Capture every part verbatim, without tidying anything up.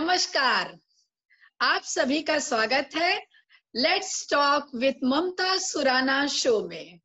नमस्कार, आप सभी का स्वागत है let's talk with Mamta Surana show में।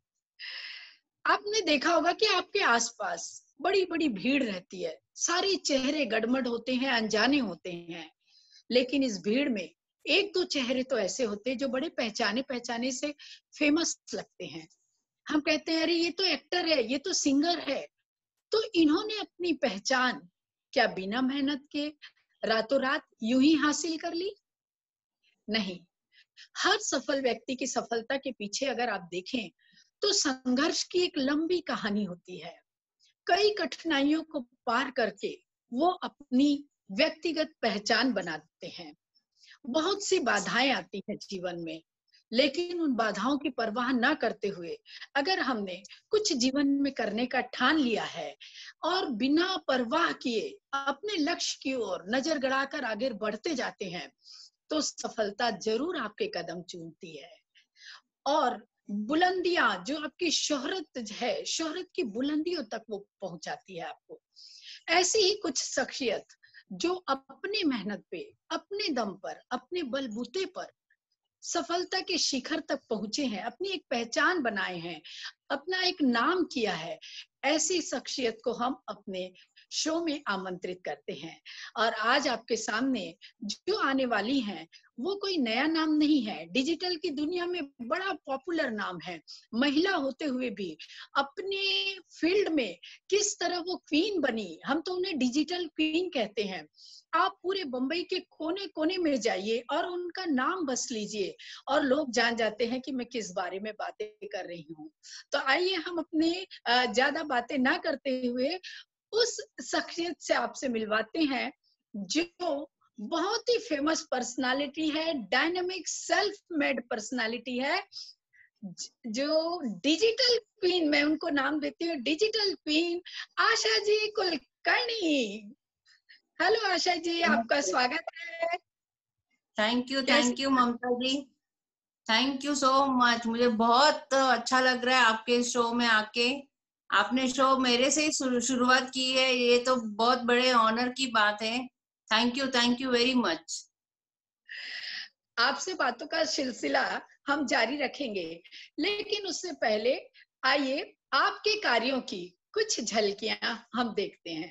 आपने देखा होगा कि आपके आसपास बड़ी बड़ी भीड़ रहती है, सारे चेहरे गड़बड़ होते हैं, अनजाने होते हैं, लेकिन इस भीड़ में एक दो चेहरे तो ऐसे होते हैं जो बड़े पहचाने पहचाने से फेमस लगते हैं। हम कहते हैं अरे ये तो एक्टर है, ये तो सिंगर है। तो इन्होंने अपनी पहचान क्या बिना मेहनत के रातों रात यूं ही हासिल कर ली? नहीं, हर सफल व्यक्ति की सफलता के पीछे अगर आप देखें तो संघर्ष की एक लंबी कहानी होती है। कई कठिनाइयों को पार करके वो अपनी व्यक्तिगत पहचान बनाते हैं। बहुत सी बाधाएं आती हैं जीवन में, लेकिन उन बाधाओं की परवाह ना करते हुए अगर हमने कुछ जीवन में करने का ठान लिया है और बिना परवाह किए अपने लक्ष्य की ओर नजर गड़ाकर आगे बढ़ते जाते हैं, तो सफलता जरूर आपके कदम चूमती है और बुलंदियां जो आपकी शोहरत है, शोहरत की बुलंदियों तक वो पहुंचाती है आपको। ऐसी ही कुछ शख्सियत जो अपनी मेहनत पे, अपने दम पर, अपने बलबूते पर सफलता के शिखर तक पहुंचे हैं, अपनी एक पहचान बनाए हैं, अपना एक नाम किया है, ऐसी शख्सियत को हम अपने शो में आमंत्रित करते हैं। और आज आपके सामने जो आने वाली हैं वो कोई नया नाम नहीं है, डिजिटल की दुनिया में बड़ा पॉपुलर नाम है। महिला होते हुए भी अपने फील्ड में किस तरह वो क्वीन बनी, हम तो उन्हें डिजिटल क्वीन कहते हैं। आप पूरे बंबई के कोने कोने में जाइए और उनका नाम बस लीजिए और लोग जान जाते हैं कि मैं किस बारे में बातें कर रही हूँ। तो आइए हम अपने ज्यादा बातें ना करते हुए उस शख्सियत से आपसे मिलवाते हैं जो बहुत ही फेमस पर्सनालिटी है, डायनामिक सेल्फ मेड पर्सनालिटी है, जो डिजिटल क्वीन, मैं उनको नाम देती हूँ digital queen, Asha ji Kulkarni. Hello Asha ji, आपका स्वागत है। Thank you thank you Mamta ji, thank you so much. मुझे बहुत अच्छा लग रहा है आपके शो में आके। आपने शो मेरे से ही शुरुआत की है, ये तो बहुत बड़े ऑनर की बात है। Thank you thank you very much. आपसे बातों का सिलसिला हम जारी रखेंगे, लेकिन उससे पहले आइए आपके कार्यों की कुछ झलकियां हम देखते हैं।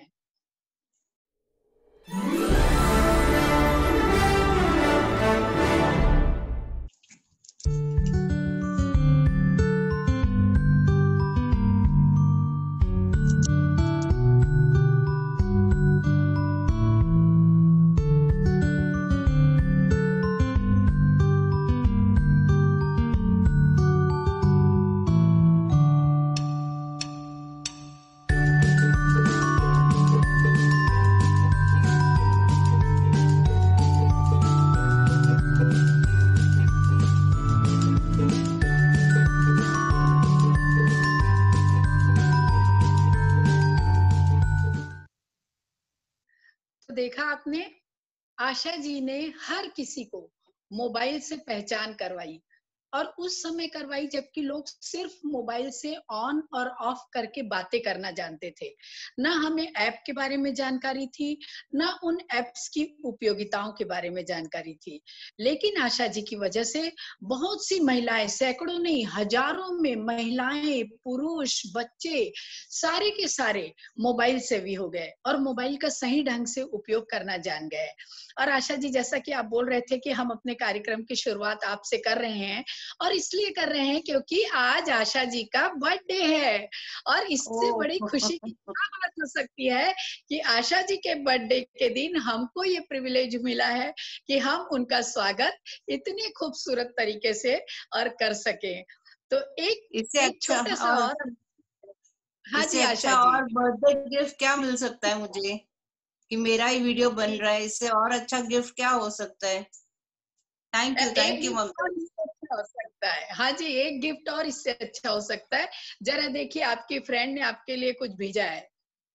देखा आपने, आशा जी ने हर किसी को मोबाइल से पहचान करवाई और उस समय करवाई जबकि लोग सिर्फ मोबाइल से ऑन और ऑफ करके बातें करना जानते थे। ना हमें ऐप के बारे में जानकारी थी, ना उन ऐप्स की उपयोगिताओं के बारे में जानकारी थी। लेकिन आशा जी की वजह से बहुत सी महिलाएं, सैकड़ों नहीं हजारों में महिलाएं, पुरुष, बच्चे सारे के सारे मोबाइल सेवी हो गए और मोबाइल का सही ढंग से उपयोग करना जान गए। और आशा जी, जैसा कि आप बोल रहे थे कि हम अपने कार्यक्रम की शुरुआत आपसे कर रहे हैं, और इसलिए कर रहे हैं क्योंकि आज आशा जी का बर्थडे है। और इससे बड़ी खुशी की क्या बात हो सकती है कि आशा जी के बर्थडे के दिन हमको ये प्रिविलेज मिला है कि हम उनका स्वागत इतने खूबसूरत तरीके से और कर सके। तो एक इससे एक अच्छा छोटा सा और, और हाँ इससे जी अच्छा आशा जी, और बर्थडे गिफ्ट क्या मिल सकता है मुझे कि मेरा ही वीडियो बन रहा है। इससे और अच्छा गिफ्ट क्या हो सकता है। Thank you thank you Mamta. अच्छा हो सकता है, हाँ जी, एक गिफ्ट और इससे अच्छा हो सकता है। जरा देखिए, आपकी फ्रेंड ने आपके लिए कुछ भेजा है।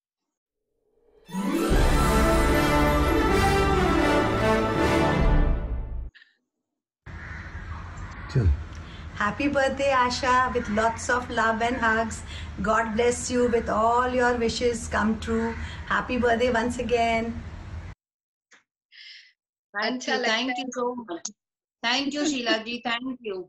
Happy birthday, Asha, with lots of love and hugs. God bless you with all your wishes come true. Happy birthday once again. Thank अच्छा यू, लगता थैंक है। You so much, thank you Sheela ji, thank you.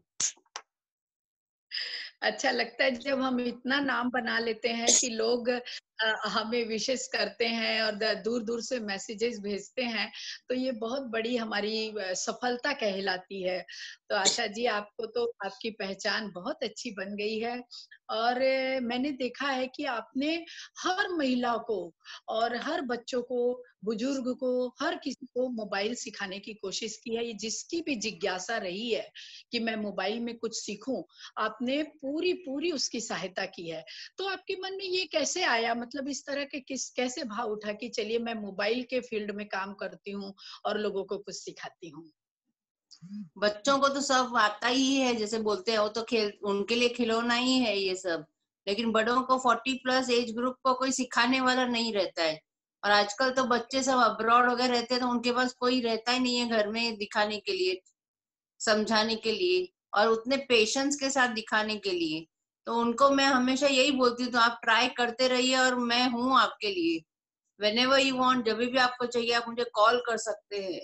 अच्छा लगता है जब हम इतना नाम बना लेते हैं कि लोग अ, हमें विशेष करते हैं और दूर दूर से मैसेजेस भेजते हैं, तो ये बहुत बड़ी हमारी अ, सफलता कहलाती है। तो आशा जी, आपको तो आपकी पहचान बहुत अच्छी बन गई है। और अ, मैंने देखा है कि आपने हर महिला को और हर बच्चों को, बुजुर्ग को, हर किसी को मोबाइल सिखाने की कोशिश की है। ये जिसकी भी जिज्ञासा रही है कि मैं मोबाइल में कुछ सीखूं, आपने पूरी पूरी उसकी सहायता की है। तो आपके मन में ये कैसे आया, मतलब इस तरह के किस कैसे भाव उठा कि चलिए मैं मोबाइल के फील्ड में काम करती हूँ और लोगों को कुछ सिखाती हूँ? बच्चों को तो सब आता ही है, जैसे बोलते हैं वो तो खेल, उनके लिए खिलौना ही है ये सब। लेकिन बड़ों को फोर्टी प्लस एज ग्रुप को कोई सिखाने वाला नहीं रहता है। और आजकल तो बच्चे सब अब्रॉड वगैरह रहते हैं, तो उनके पास कोई रहता ही नहीं है घर में दिखाने के लिए, समझाने के लिए, और उतने पेशेंस के साथ दिखाने के लिए। तो उनको मैं हमेशा यही बोलती हूँ, तो आप ट्राई करते रहिए और मैं हूँ आपके लिए। व्हेनेवर यू वांट, जब भी आपको चाहिए आप मुझे कॉल कर सकते हैं।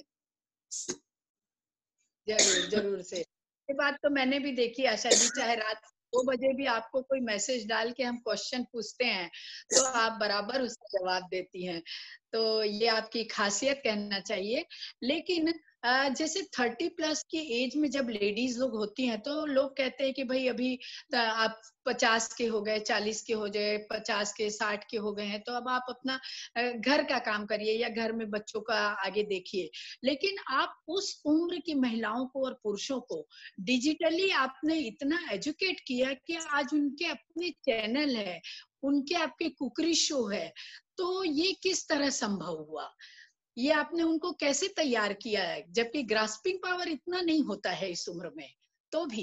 जरूर जरूर से ये बात तो मैंने भी देखी आशा जी, चाहे रात दो बजे भी आपको कोई मैसेज डाल के हम क्वेश्चन पूछते हैं तो आप बराबर उसका जवाब देती हैं। तो ये आपकी खासियत कहना चाहिए। लेकिन अ, जैसे थर्टी प्लस की एज में जब लेडीज लोग होती हैं तो लोग कहते हैं कि भाई अभी अ, आप पचास के हो गए, चालीस के हो गए, पचास के, साठ के हो गए हैं, तो अब आप अपना अ, घर का काम करिए या घर में बच्चों का आगे देखिए। लेकिन आप उस उम्र की महिलाओं को और पुरुषों को डिजिटली आपने इतना एजुकेट किया कि आज उनके अपने चैनल है, उनके आपके कुकरी शो है। तो ये किस तरह संभव हुआ? ये आपने उनको कैसे तैयार किया है, जबकि ग्रास्पिंग पावर इतना नहीं होता है इस उम्र में तो भी?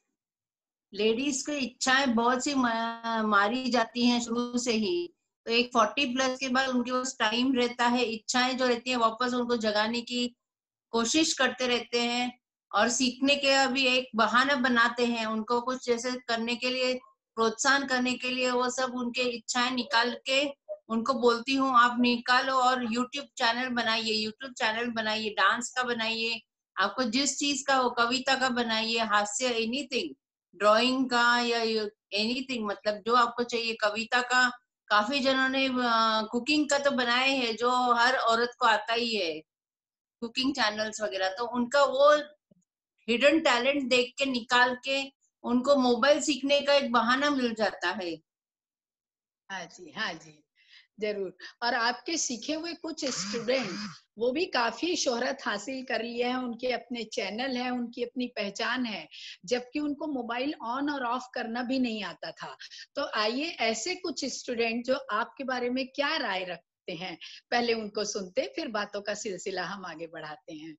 लेडीज की इच्छाएं बहुत सी मारी जाती हैं शुरू से ही। तो एक फोर्टी प्लस के बाद उनके पास टाइम रहता है, इच्छाएं जो रहती हैं वापस उनको जगाने की कोशिश करते रहते हैं, और सीखने के भी एक बहाना बनाते हैं उनको कुछ जैसे करने के लिए, प्रोत्साहन करने के लिए। वो सब उनके इच्छाएं निकाल के उनको बोलती हूँ आप निकालो और यूट्यूब चैनल बनाइए, यूट्यूब चैनल बनाइए, डांस का बनाइए, आपको जिस चीज का हो, कविता का बनाइए, हास्य, एनीथिंग, ड्राइंग का या एनीथिंग, मतलब जो आपको चाहिए, कविता का। काफी जनों ने कुकिंग का तो बनाए हैं जो हर औरत को आता ही है, कुकिंग चैनल्स वगैरह। तो उनका वो हिडन टैलेंट देख के निकाल के उनको मोबाइल सीखने का एक बहाना मिल जाता है। हाँ जी, हाँ जी, जरूर। और आपके सीखे हुए कुछ स्टूडेंट वो भी काफी शोहरत हासिल कर लिए हैं, उनके अपने चैनल है, उनकी अपनी पहचान है, जबकि उनको मोबाइल ऑन और ऑफ करना भी नहीं आता था। तो आइए ऐसे कुछ स्टूडेंट जो आपके बारे में क्या राय रखते हैं, पहले उनको सुनते, फिर बातों का सिलसिला हम आगे बढ़ाते हैं।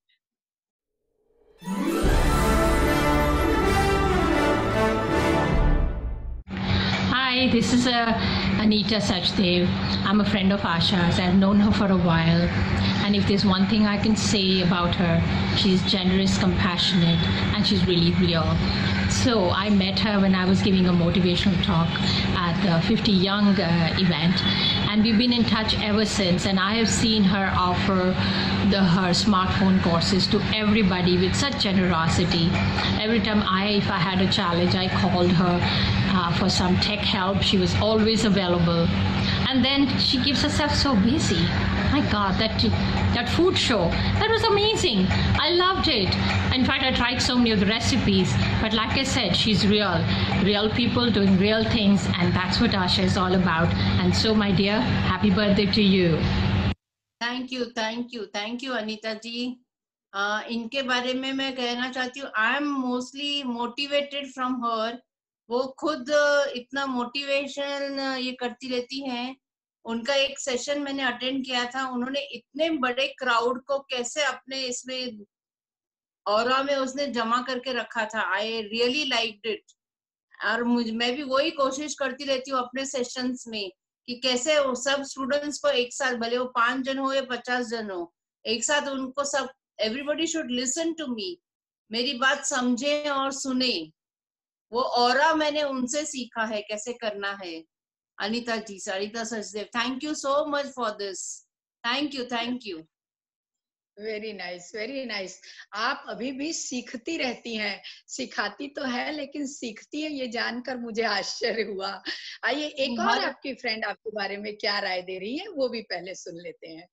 Hi, this is uh, Anita Sachdev. I'm a friend of Asha's. I've known her for a while. And if there's one thing I can say about her, she's generous, compassionate, and she's really real. So I met her when I was giving a motivational talk at the fifty Young uh, event. And we've been in touch ever since. And I have seen her offer the, her smartphone courses to everybody with such generosity. Every time I, if I had a challenge, I called her uh, for some tech help. She was always available. And then she keeps herself so busy. My God, that that food show, that was amazing. I loved it. In fact, I tried so many of the recipes. But like I said, she's real. Real people doing real things. And that's what Asha is all about. And so, my dear, happy birthday to you. Thank you, thank you, thank you, Anita ji. Uh, इनके बारे में मैं कहना चाहती हूँ, I am mostly motivated from her. वो खुद इतना मोटिवेशन ये करती रहती हैं। उनका एक सेशन मैंने अटेंड किया था, उन्होंने इतने बड़े क्राउड को कैसे अपने इसमें ऑरा में उसने जमा करके रखा था। I really liked it. और मुझे, मैं भी वही कोशिश करती रहती हूँ अपने सेशंस में कि कैसे वो सब स्टूडेंट्स को एक साथ, भले वो पांच जन हो या पचास जन हो, एक साथ उनको सब, everybody should listen to me, मेरी बात समझे और सुने। वो ऑरा मैंने उनसे सीखा है कैसे करना है। Anita ji, Anita Sachdev, thank you so much for this. Thank you, thank you. Very nice, very nice. आप अभी भी सीखती रहती हैं, सिखाती तो है लेकिन सीखती है, ये जानकर मुझे आश्चर्य हुआ। आइए एक और हर आपकी फ्रेंड आपके बारे में क्या राय दे रही है वो भी पहले सुन लेते हैं।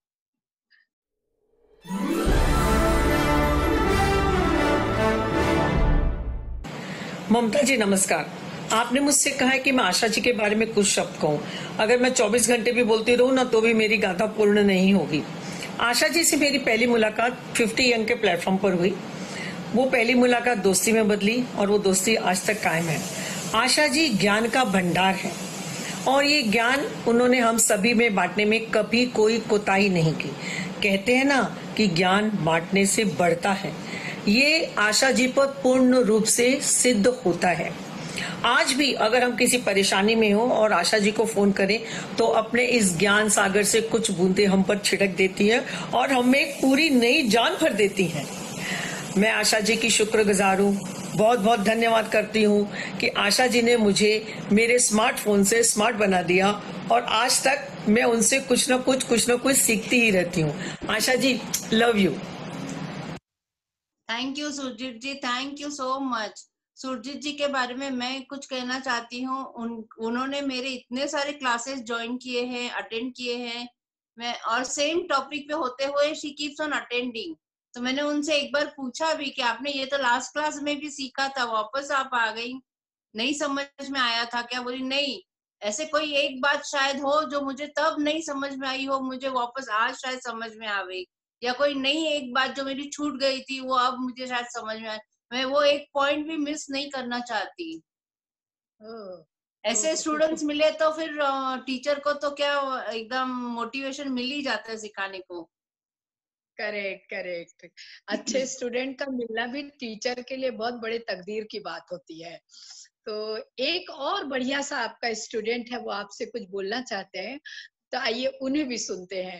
ममता जी नमस्कार। आपने मुझसे कहा है कि मैं आशा जी के बारे में कुछ शब्द कहूँ। अगर मैं चौबीस घंटे भी बोलती रहूँ ना तो भी मेरी गाथा पूर्ण नहीं होगी। आशा जी से मेरी पहली मुलाकात पचास यंग के प्लेटफॉर्म पर हुई। वो पहली मुलाकात दोस्ती में बदली और वो दोस्ती आज तक कायम है। आशा जी ज्ञान का भंडार है और ये ज्ञान उन्होंने हम सभी में बांटने में कभी कोई कोताही नहीं की। कहते हैं ना कि ज्ञान बांटने से बढ़ता है, ये आशा जी पर पूर्ण रूप से सिद्ध होता है। आज भी अगर हम किसी परेशानी में हो और आशा जी को फोन करें तो अपने इस ज्ञान सागर से कुछ बूंदे हम पर छिड़क देती हैं और हमें एक पूरी नई जान भर देती हैं। मैं आशा जी की शुक्रगुजार हूँ, बहुत बहुत धन्यवाद करती हूँ कि आशा जी ने मुझे मेरे स्मार्टफोन से स्मार्ट बना दिया और आज तक मैं उनसे कुछ ना कुछ कुछ ना कुछ सीखती ही रहती हूँ। Asha ji love you. Thank you Surjeet ji, thank you so much. Surjeet ji के बारे में मैं कुछ कहना चाहती हूँ। उन उन्होंने मेरे इतने सारे क्लासेस ज्वाइन किए हैं, अटेंड किए हैं, मैं और सेम टॉपिक पे होते हुए शी कीप्स ऑन अटेंडिंग। तो मैंने उनसे एक बार पूछा भी कि आपने ये तो लास्ट क्लास में भी सीखा था, वापस आप आ गई, नहीं समझ में आया था क्या? बोली नहीं, ऐसे कोई एक बात शायद हो जो मुझे तब नहीं समझ में आई हो, मुझे वापस आज शायद समझ में आ गई, या कोई नई एक बात जो मेरी छूट गई थी वो अब मुझे शायद समझ में आए। मैं वो एक पॉइंट भी मिस नहीं करना चाहती। ओह, ऐसे स्टूडेंट्स मिले तो फिर टीचर को तो क्या एकदम मोटिवेशन मिल ही जाता है सिखाने को। Correct correct. अच्छे स्टूडेंट का मिलना भी टीचर के लिए बहुत बड़े तकदीर की बात होती है। तो एक और बढ़िया सा आपका स्टूडेंट है, वो आपसे कुछ बोलना चाहते हैं, तो आइए उन्हें भी सुनते हैं।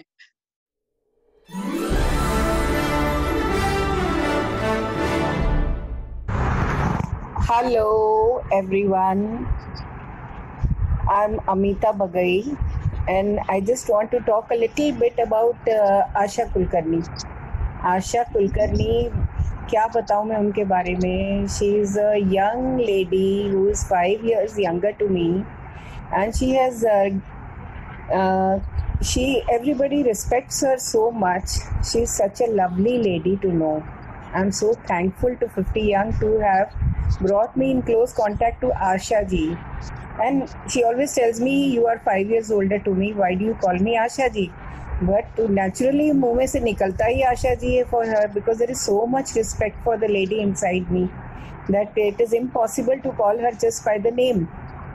Hello everyone, I'm Amita Bagai and I just want to talk a little bit about uh, Asha Kulkarni. Asha Kulkarni, क्या बताऊँ मैं उनके बारे में? She is a young lady who is five years younger to me and she has uh, uh, she everybody respects her so much. She is such a lovely lady to know. I'm so thankful to fifty Young to have brought me in close contact to Asha ji. And she always tells me, you are five years older to me, why do you call me Asha ji? But naturally मुंह में से निकलता ही आशा जी है for her, because there is so much respect for the lady inside me that it is impossible to call her just by the name.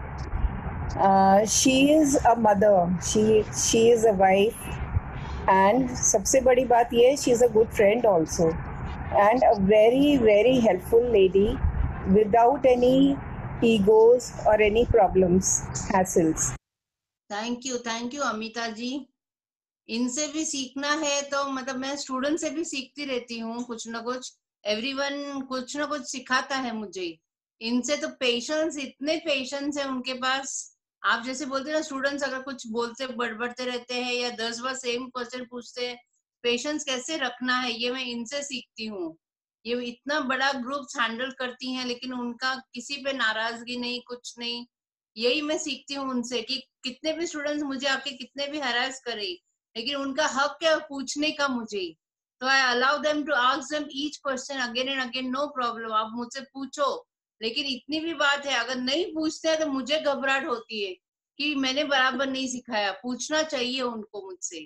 Uh, she is a mother, she she is a wife, and सबसे बड़ी बात ये, she is a good friend also, and a very very helpful lady without any egos or any problems, hassles. Thank you, thank you Amita ji. इनसे भी सीखना है तो मतलब मैं स्टूडेंट से भी सीखती रहती हूँ कुछ ना कुछ। एवरीवन कुछ ना कुछ सिखाता है मुझे। इनसे तो पेशेंस, इतने पेशेंस है उनके पास। आप जैसे बोलते हैं ना, स्टूडेंट्स अगर कुछ बोलते बड़बड़ते रहते हैं या दस बार सेम क्वेश्चन पूछते हैं, पेशेंस कैसे रखना है ये मैं इनसे सीखती हूँ। ये इतना बड़ा ग्रुप हैंडल करती हैं लेकिन उनका किसी पे नाराजगी नहीं, कुछ नहीं। यही मैं सीखती हूँ उनसे कि कितने भी स्टूडेंट्स मुझे आके कितने भी हरास करे, लेकिन उनका हक है पूछने का मुझे। तो I allow them to ask them each question again and again, no problem, आप मुझसे पूछो। लेकिन इतनी भी बात है, अगर नहीं पूछते हैं तो मुझे घबराहट होती है कि मैंने बराबर नहीं सिखाया। पूछना चाहिए उनको मुझसे।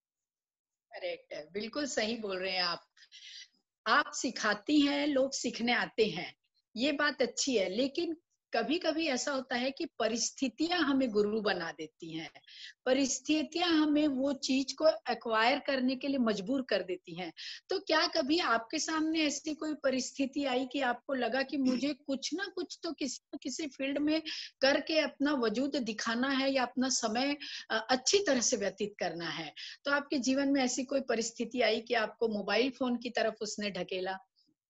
करेक्ट है, बिल्कुल सही बोल रहे हैं आप। आप सिखाती हैं, लोग सीखने आते हैं, ये बात अच्छी है, लेकिन कभी कभी ऐसा होता है कि परिस्थितियां हमें गुरु बना देती हैं। परिस्थितियां हमें वो चीज को एक्वायर करने के लिए मजबूर कर देती हैं। तो क्या कभी आपके सामने ऐसी कोई परिस्थिति आई कि आपको लगा कि मुझे कुछ ना कुछ तो किसी न किसी फील्ड में करके अपना वजूद दिखाना है या अपना समय अच्छी तरह से व्यतीत करना है? तो आपके जीवन में ऐसी कोई परिस्थिति आई कि आपको मोबाइल फोन की तरफ उसने ढकेला?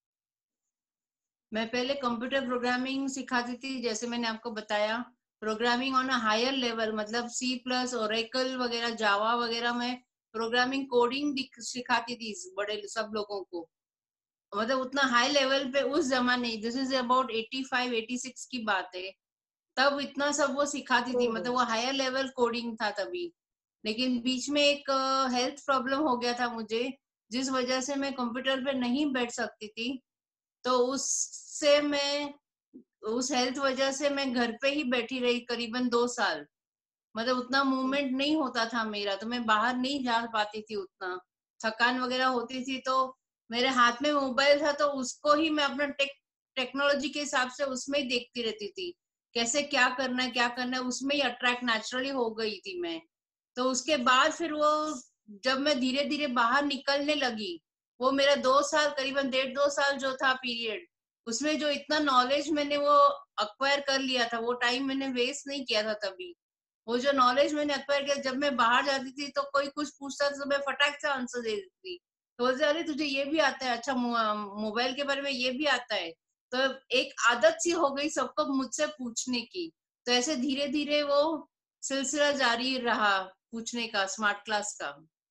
मैं पहले कंप्यूटर प्रोग्रामिंग सिखाती थी, जैसे मैंने आपको बताया, programming on a higher level, मतलब सी प्लस, ओरेकल वगैरह, जावा वगैरह में प्रोग्रामिंग कोडिंग सिखाती थी बड़े सब लोगों को, मतलब उतना हाई लेवल पे उस जमाने, this is about eighty five eighty six की बात है, तब इतना सब वो सिखाती थी, मतलब वो हायर लेवल कोडिंग था तभी। लेकिन बीच में एक हेल्थ प्रॉब्लम हो गया था मुझे, जिस वजह से मैं कंप्यूटर पे नहीं बैठ सकती थी। तो उससे मैं उस हेल्थ वजह से मैं घर पे ही बैठी रही करीबन दो साल, मतलब उतना मूवमेंट नहीं होता था मेरा, तो मैं बाहर नहीं जा पाती थी उतना, थकान वगैरह होती थी। तो मेरे हाथ में मोबाइल था तो उसको ही मैं अपना टेक टेक्नोलॉजी के हिसाब से उसमें ही देखती रहती थी, कैसे क्या करना है क्या करना है, उसमें ही अट्रैक्ट नेचुरली हो गई थी मैं। तो उसके बाद फिर वो जब मैं धीरे धीरे बाहर निकलने लगी, वो मेरा दो साल करीबन डेढ़ दो साल जो था पीरियड, उसमें जो इतना नॉलेज मैंने वो अक्वायर कर लिया था, वो टाइम मैंने वेस्ट नहीं किया था तभी। वो जो नॉलेज मैंने अक्वायर किया, जब मैं बाहर जाती थी तो कोई कुछ पूछता था तो मैं फटाक से आंसर दे देती थी। तो बोलते अरे तुझे ये भी आता है, अच्छा मोबाइल के बारे में ये भी आता है। तो एक आदत सी हो गई सबको मुझसे पूछने की। तो ऐसे धीरे धीरे वो सिलसिला जारी रहा पूछने का, स्मार्ट क्लास का।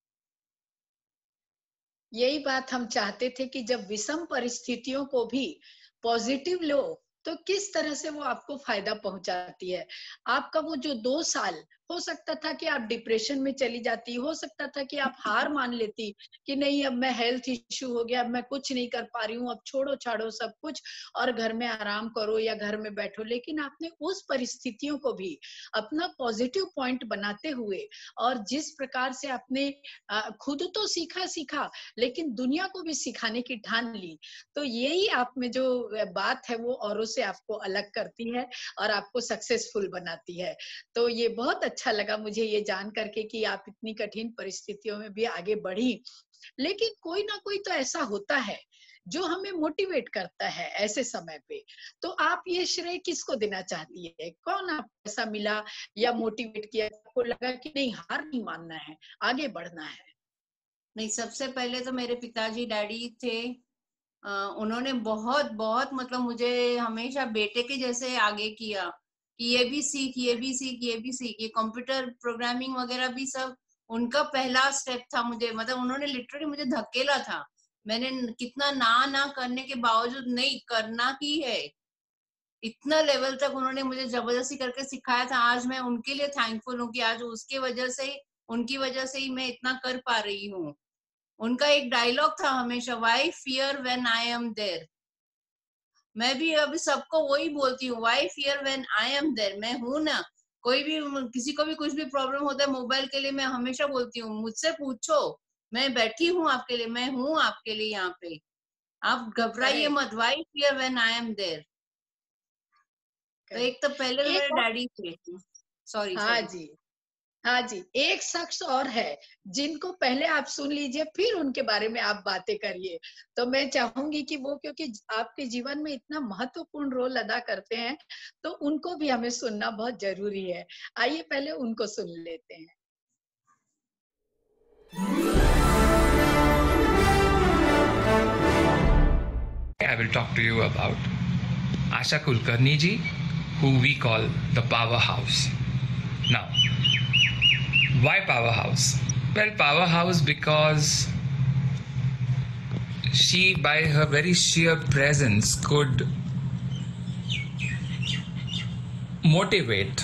यही बात हम चाहते थे कि जब विषम परिस्थितियों को भी पॉजिटिव लो तो किस तरह से वो आपको फायदा पहुंचाती है। आपका वो जो दो साल, हो सकता था कि आप डिप्रेशन में चली जाती, हो सकता था कि आप हार मान लेती कि नहीं अब मैं हेल्थ इश्यू हो गया, अब मैं कुछ नहीं कर पा रही हूँ, अब छोड़ो छाड़ो सब कुछ और घर में आराम करो या घर में बैठो। लेकिन आपने उस परिस्थितियों को भी अपना पॉजिटिव पॉइंट बनाते हुए और जिस प्रकार से आपने खुद तो सीखा सीखा लेकिन दुनिया को भी सिखाने की ठान ली, तो यही आप में जो बात है वो औरों से आपको अलग करती है और आपको सक्सेसफुल बनाती है। तो ये बहुत अच्छा लगा मुझे ये जान करके कि आप इतनी कठिन परिस्थितियों में भी आगे बढ़ी। लेकिन कोई ना कोई तो ऐसा होता है जो हमें मोटिवेट करता है ऐसे समय पे, तो आप ये श्रेय किसको देना चाहती है? कौन आपको ऐसा मिला या मोटिवेट किया, आपको लगा कि नहीं हार नहीं मानना है, आगे बढ़ना है? नहीं, सबसे पहले तो मेरे पिताजी डैडी थे, Uh, उन्होंने बहुत बहुत मतलब मुझे हमेशा बेटे के जैसे आगे किया कि ये भी सीख ये भी सीख ये भी सीख, ये कंप्यूटर प्रोग्रामिंग वगैरह भी सब उनका पहला स्टेप था मुझे, मतलब उन्होंने लिटरली मुझे धकेला था। मैंने कितना ना ना करने के बावजूद नहीं करना ही है, इतना लेवल तक उन्होंने मुझे जबरदस्ती करके सिखाया था। आज मैं उनके लिए थैंकफुल हूँ कि आज उसके वजह से उनकी वजह से ही मैं इतना कर पा रही हूँ। उनका एक डायलॉग था हमेशा, why fear when I am there. मैं भी अभी सबको वही बोलती हूँ, why fear when I am there, मैं हूं ना। कोई भी किसी को भी कुछ भी प्रॉब्लम होता है मोबाइल के लिए, मैं हमेशा बोलती हूँ मुझसे पूछो, मैं बैठी हूँ आपके लिए, मैं हूँ आपके लिए यहाँ पे, आप घबराइए मत, why fear when I am there. तो एक तो पहले तो मेरे डैडी थे। सॉरी हाँ जी, हाँ जी, एक शख्स और है जिनको पहले आप सुन लीजिए फिर उनके बारे में आप बातें करिए। तो मैं चाहूंगी कि वो क्योंकि आपके जीवन में इतना महत्वपूर्ण रोल अदा करते हैं तो उनको भी हमें सुनना बहुत जरूरी है। आइए पहले उनको सुन लेते हैं। I will talk to you about Asha Kulkarni ji, who we call the powerhouse. Now, why powerhouse? Well, powerhouse because she, by her very sheer presence, could motivate,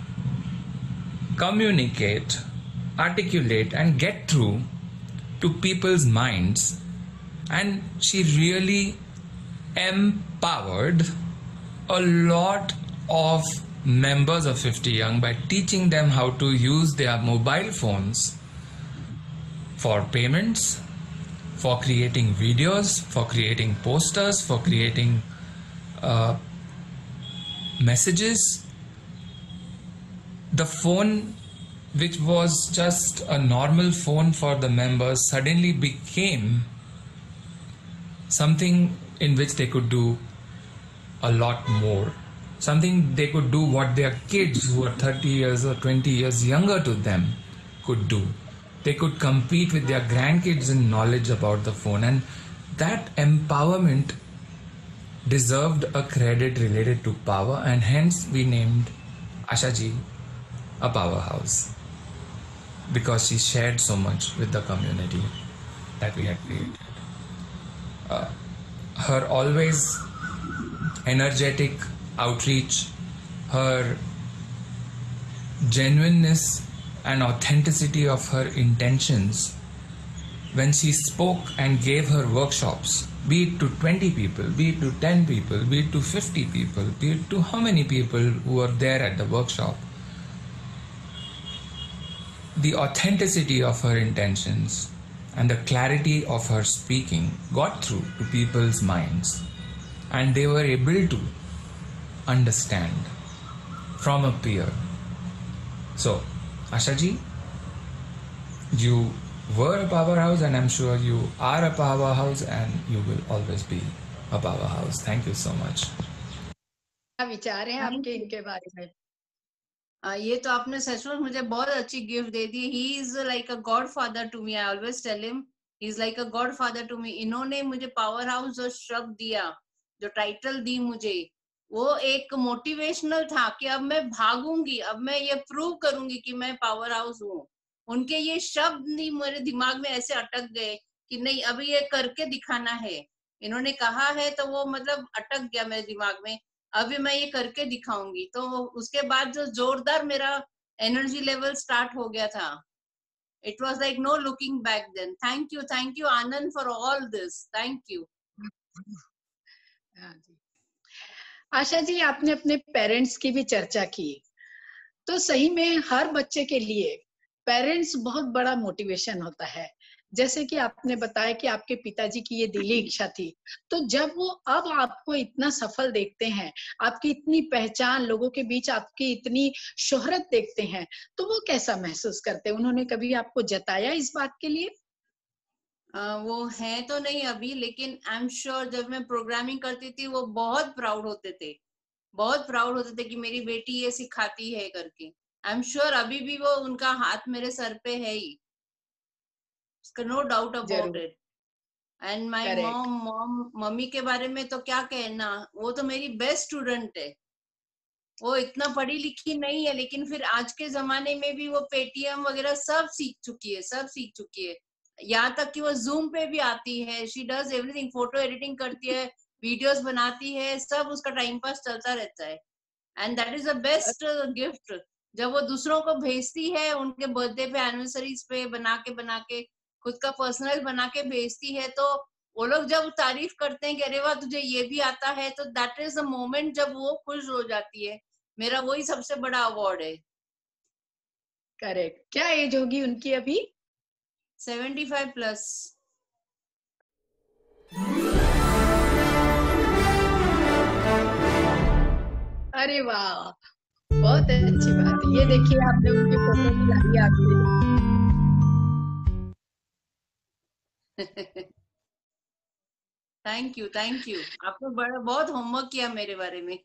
communicate, articulate, and get through to people's minds. And she really empowered a lot of members of fifty Young by teaching them how to use their mobile phones for payments, for creating videos, for creating posters, for creating uh, messages. The phone, which was just a normal phone for the members, suddenly became something in which they could do a lot more. Something they could do what their kids who are thirty years or twenty years younger to them could do. They could compete with their grandkids in knowledge about the phone, and that empowerment deserved a credit related to power, and hence we named Asha ji a powerhouse. because she shared so much with the community that we had created. Uh, her always energetic outreach, her genuineness and authenticity of her intentions when she spoke and gave her workshops, be it to twenty people, be it to ten people, be it to fifty people, be it to how many people who were there at the workshop, the authenticity of her intentions and the clarity of her speaking got through to people's minds, and they were able to understand from a peer. So, Asha ji, you were a powerhouse, and I'm sure you are a powerhouse, and you will always be a powerhouse. Thank you so much. क्या विचार हैं आपके इनके बारे में? आ, ये तो आपने सच में मुझे बहुत अच्छी गिफ्ट दे दी. He is like a godfather to me. I always tell him he is like a godfather to me. इन्होंने मुझे पावर हाउस जो शब्द दिया, जो टाइटल दी मुझे, वो एक मोटिवेशनल था कि अब मैं भागूंगी, अब मैं ये प्रूव करूंगी कि मैं पावर हाउस हूँ. उनके ये शब्द नहीं मेरे दिमाग में ऐसे अटक गए कि नहीं अभी ये करके दिखाना है. इन्होंने कहा है तो वो मतलब अटक गया मेरे दिमाग में, अभी मैं ये करके दिखाऊंगी. तो उसके बाद जो जोरदार मेरा एनर्जी लेवल स्टार्ट हो गया था. It was like no looking back then. Thank you, thank you Anand for all this. Thank you. Asha ji, आपने अपने पेरेंट्स की भी चर्चा की, तो सही में हर बच्चे के लिए पेरेंट्स बहुत बड़ा मोटिवेशन होता है. जैसे कि आपने बताया कि आपके पिताजी की ये दिली इच्छा थी, तो जब वो अब आपको इतना सफल देखते हैं, आपकी इतनी पहचान, लोगों के बीच आपकी इतनी शोहरत देखते हैं, तो वो कैसा महसूस करते हैं? उन्होंने कभी आपको जताया इस बात के लिए? Uh, वो है तो नहीं अभी, लेकिन आई एम श्योर जब मैं प्रोग्रामिंग करती थी वो बहुत प्राउड होते थे, बहुत प्राउड होते थे कि मेरी बेटी ये सिखाती है करके. आई एम श्योर अभी भी वो उनका हाथ मेरे सर पे है ही, no doubt about it. And my mom mom मम्मी के बारे में तो क्या कहना, वो तो मेरी बेस्ट स्टूडेंट है. वो इतना पढ़ी लिखी नहीं है, लेकिन फिर आज के जमाने में भी वो पेटीएम वगैरह सब सीख चुकी है, सब सीख चुकी है. यहाँ तक कि वो जूम पे भी आती है. She does everything. Photo editing करती है, वीडियोस बनाती है, सब उसका टाइम पास चलता रहता है. And that is the best gift. जब वो दूसरों को भेजती है, उनके बर्थडे पे, एनिवर्सरीज पे बना के बना के खुद का पर्सनल बना के भेजती है, तो वो लोग जब तारीफ करते हैं कि अरे वाह तुझे ये भी आता है, तो दैट इज द मोमेंट जब वो खुश हो जाती है. मेरा वही सबसे बड़ा अवार्ड है. करेक्ट. क्या एज होगी उनकी अभी? Seventy five plus. अरे वाह, बहुत अच्छी बात है. ये देखिए आपने उनकी फोटो दिलाई आपने. Thank you, thank you. आपने बड़ा बहुत होमवर्क किया मेरे बारे में.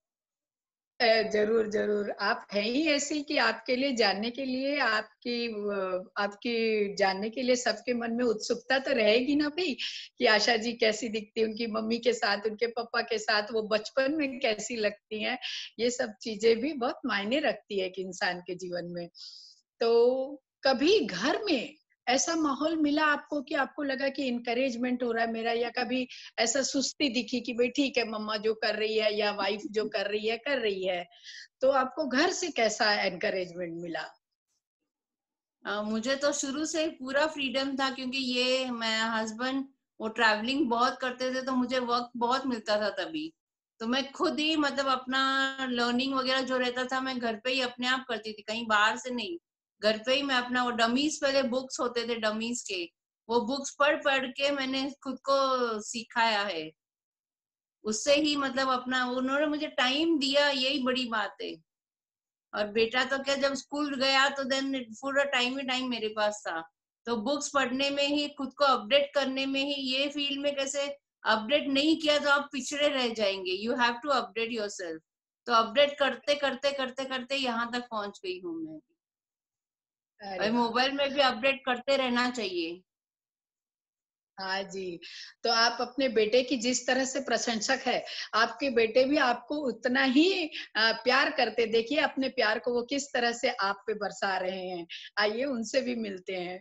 जरूर जरूर. आप हैं ही ऐसी कि आपके लिए जानने के लिए, आपकी आपकी जानने के लिए सबके मन में उत्सुकता तो रहेगी ना भाई, कि आशा जी कैसी दिखती है, उनकी मम्मी के साथ, उनके पापा के साथ, वो बचपन में कैसी लगती हैं. ये सब चीजें भी बहुत मायने रखती है कि इंसान के जीवन में. तो कभी घर में ऐसा माहौल मिला आपको कि आपको लगा कि इनकरेजमेंट हो रहा है मेरा, या कभी ऐसा सुस्ती दिखी कि भाई ठीक है मम्मा जो कर रही है या वाइफ जो कर रही है कर रही है, तो आपको घर से कैसा एनकरेजमेंट मिला? uh, मुझे तो शुरू से पूरा फ्रीडम था, क्योंकि ये मैं हस्बैंड वो ट्रैवलिंग बहुत करते थे, तो मुझे वक्त बहुत मिलता था तभी. तो मैं खुद ही मतलब अपना लर्निंग वगैरह जो रहता था मैं घर पे ही अपने आप करती थी, कहीं बाहर से नहीं. घर पे ही मैं अपना वो डमीज, पहले बुक्स होते थे डमीज के, वो बुक्स पढ़ पढ़ के मैंने खुद को सिखाया है. उससे ही मतलब अपना उन्होंने मुझे टाइम दिया, यही बड़ी बात है. और बेटा तो क्या, जब स्कूल गया तो देन पूरा टाइम ही टाइम मेरे पास था. तो बुक्स पढ़ने में ही, खुद को अपडेट करने में ही, ये फील्ड में कैसे अपडेट नहीं किया तो आप पिछड़े रह जाएंगे. You have to update yourself. तो अपडेट करते करते करते करते यहाँ तक पहुंच गई हूँ मैं. मोबाइल में भी अपडेट करते रहना चाहिए. हाँ जी, तो आप अपने बेटे की जिस तरह से प्रशंसक है, आपके बेटे भी आपको उतना ही अ, प्यार करते। देखिए अपने प्यार को वो किस तरह से आप पे बरसा रहे हैं। आइए उनसे भी मिलते हैं।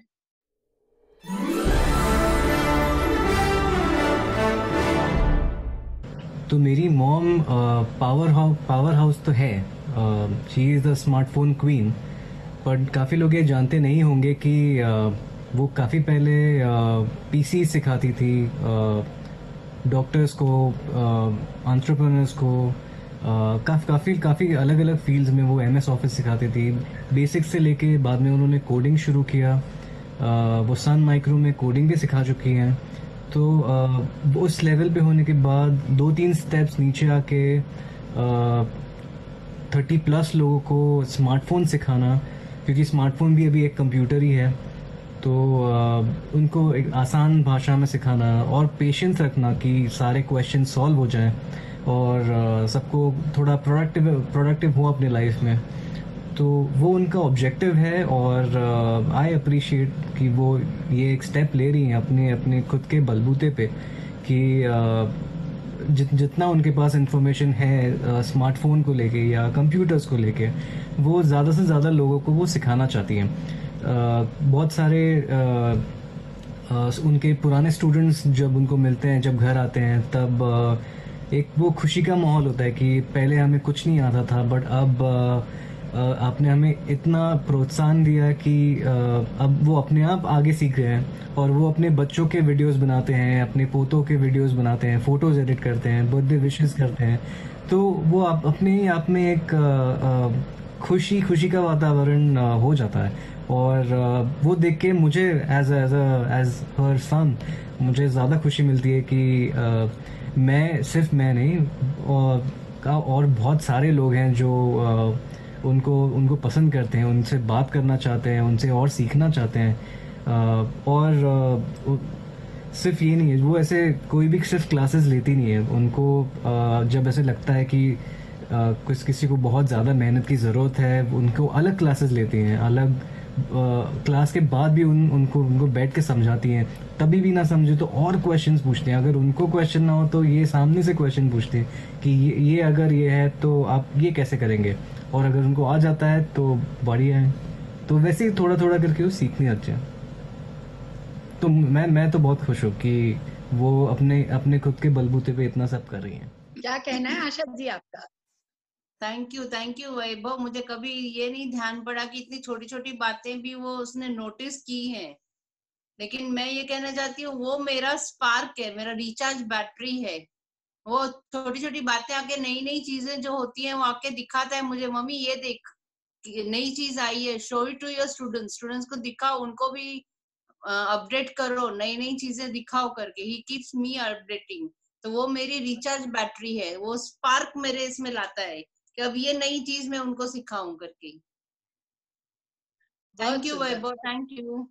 तो मेरी mom powerhouse powerhouse तो है, she is the smartphone queen, पर काफ़ी लोग ये जानते नहीं होंगे कि uh, वो काफ़ी पहले पीसी सिखाती थी डॉक्टर्स को, एंटरप्रेन्योर्स को, काफ़ी काफ़ी काफ़ी अलग अलग फील्ड्स में वो एमएस ऑफिस सिखाती थी, बेसिक से लेके बाद में उन्होंने कोडिंग शुरू किया। uh, वो सन माइक्रो में कोडिंग भी सिखा चुकी हैं। तो uh, उस लेवल पे होने के बाद दो तीन स्टेप्स नीचे आके थर्टी प्लस लोगों को स्मार्टफोन सिखाना, क्योंकि स्मार्टफोन भी अभी एक कंप्यूटर ही है, तो uh, उनको एक आसान भाषा में सिखाना और पेशेंस रखना कि सारे क्वेश्चन सॉल्व हो जाएं और uh, सबको थोड़ा प्रोडक्टिव प्रोडक्टिव हो अपने लाइफ में। तो वो उनका ऑब्जेक्टिव है और आई uh, अप्रिशिएट कि वो ये एक स्टेप ले रही हैं अपने अपने खुद के बलबूते पे कि uh, जित जितना उनके पास इंफॉर्मेशन है स्मार्टफोन uh, को लेके या कंप्यूटर्स को लेके, वो ज़्यादा से ज़्यादा लोगों को वो सिखाना चाहती हैं। uh, बहुत सारे uh, uh, उनके पुराने स्टूडेंट्स जब उनको मिलते हैं, जब घर आते हैं, तब uh, एक वो खुशी का माहौल होता है कि पहले हमें कुछ नहीं आता था, बट अब uh, आपने हमें इतना प्रोत्साहन दिया कि अब वो अपने आप आगे सीख रहे हैं और वो अपने बच्चों के वीडियोस बनाते हैं, अपने पोतों के वीडियोस बनाते हैं, फ़ोटोज़ एडिट करते हैं, बर्थडे विशेस करते हैं। तो वो आप अपने ही आप में एक खुशी खुशी का वातावरण हो जाता है और वो देख के मुझे as as as her son मुझे ज़्यादा खुशी मिलती है कि मैं सिर्फ मैं नहीं और, और बहुत सारे लोग हैं जो उनको उनको पसंद करते हैं, उनसे बात करना चाहते हैं, उनसे और सीखना चाहते हैं। और सिर्फ ये नहीं है, वो ऐसे कोई भी सिर्फ क्लासेस लेती नहीं है। उनको जब ऐसे लगता है कि कुछ किसी को बहुत ज़्यादा मेहनत की ज़रूरत है, उनको अलग क्लासेस लेती हैं, अलग क्लास के बाद भी उन उनको उनको बैठ के समझाती हैं। तभी भी ना समझे तो और क्वेश्चंस पूछते हैं, अगर उनको क्वेश्चन ना हो तो ये सामने से क्वेश्चन पूछते हैं कि ये, ये अगर ये है तो आप ये कैसे करेंगे, और अगर उनको आ जाता है तो बढ़िया है। तो वैसे ही थोड़ा थोड़ा करके वो सीखने लगते हैं। तो मैं मैं तो बहुत खुश हूँ कि वो अपने अपने खुद के बलबूते पे इतना सब कर रही हैं। क्या कहना है आशा जी आपका? Thank you thank you Vaibhav, मुझे कभी ये नहीं ध्यान पड़ा कि इतनी छोटी छोटी बातें भी वो उसने नोटिस की हैं। लेकिन मैं ये कहना चाहती हूँ वो मेरा स्पार्क है, मेरा रिचार्ज बैटरी है। वो छोटी छोटी बातें आके, नई नई चीजें जो होती हैं वो आके दिखाता है मुझे, मम्मी ये देख नई चीज आई है, show it to your students, students को दिखाओ, उनको भी अपडेट uh, करो, नई नई चीजें दिखाओ करके। He keeps me updating. तो वो मेरी रिचार्ज बैटरी है, वो स्पार्क मेरे इसमें लाता है कि अब ये नई चीज मैं उनको सिखाऊं करके। Thank you Vaibhav, thank you.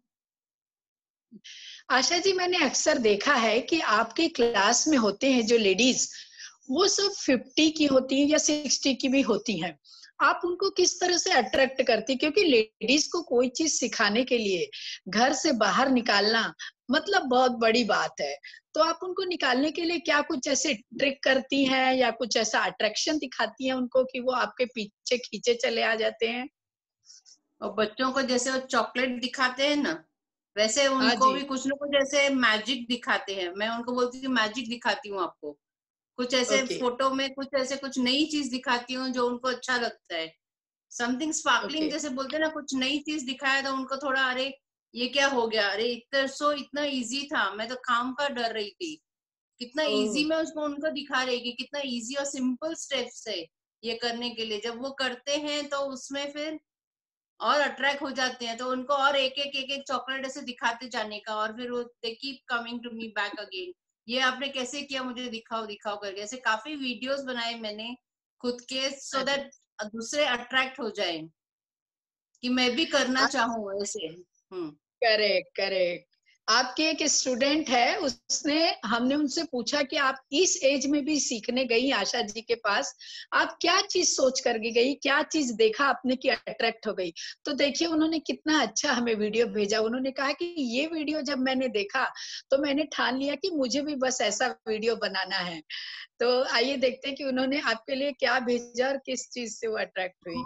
Asha ji, मैंने अक्सर देखा है कि आपके क्लास में होते हैं जो लेडीज, वो सब फिफ्टी की होती हैं या सिक्सटी की भी होती हैं। आप उनको किस तरह से अट्रैक्ट करती? क्योंकि लेडीज को कोई चीज सिखाने के लिए घर से बाहर निकालना मतलब बहुत बड़ी बात है। तो आप उनको निकालने के लिए क्या कुछ ऐसे ट्रिक करती हैं या कुछ ऐसा अट्रैक्शन दिखाती हैं उनको कि वो आपके पीछे खींचे चले आ जाते हैं? और बच्चों को जैसे वो चॉकलेट दिखाते हैं ना, वैसे उनको भी कुछ ना कुछ ऐसे मैजिक दिखाते हैं। मैं उनको बोलती हूँ मैजिक दिखाती हूँ आपको, कुछ ऐसे okay. फोटो में कुछ ऐसे कुछ नई चीज दिखाती हूँ जो उनको अच्छा लगता है। Something sparkling okay. जैसे बोलते हैं ना, कुछ नई चीज दिखाया तो उनको थोड़ा अरे ये क्या हो गया, अरे इतना सो इतना इजी था, मैं तो काम का डर रही थी, कितना oh. इजी मैं उसको उनको दिखा रही कि कितना इजी और सिंपल स्टेप्स है ये करने के लिए। जब वो करते हैं तो उसमें फिर और अट्रैक्ट हो जाते हैं, तो उनको और एक एक एक एक चॉकलेट ऐसे दिखाते जाने का, और फिर वो they keep coming to me back again, ये आपने कैसे किया, मुझे दिखाओ दिखाओ करके। ऐसे काफी वीडियोस बनाए मैंने खुद के, सो दैट दूसरे अट्रैक्ट हो जाए कि मैं भी करना चाहूँ ऐसे। Correct correct. आपकी एक स्टूडेंट है, उसने हमने उनसे पूछा कि आप इस एज में भी सीखने गई आशा जी के पास, आप क्या चीज सोच करके गई, क्या चीज देखा आपने कि अट्रैक्ट हो गई? तो देखिए उन्होंने कितना अच्छा हमें वीडियो भेजा। उन्होंने कहा कि ये वीडियो जब मैंने देखा तो मैंने ठान लिया कि मुझे भी बस ऐसा वीडियो बनाना है। तो आइए देखते हैं कि उन्होंने आपके लिए क्या भेजा और किस चीज से वो अट्रैक्ट हुई।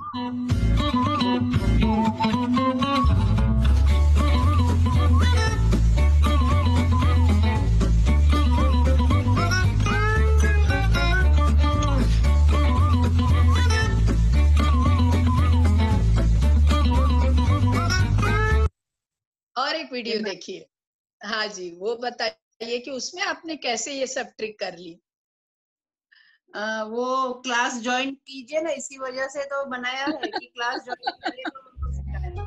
और एक वीडियो देखिए। हाँ जी, वो बताइए कि उसमें आपने कैसे ये सब ट्रिक कर ली? आ, वो क्लास ज्वाइन कीजिए ना, इसी वजह से तो बनाया है कि क्लास ज्वाइन करिए तो उनको सिखाया।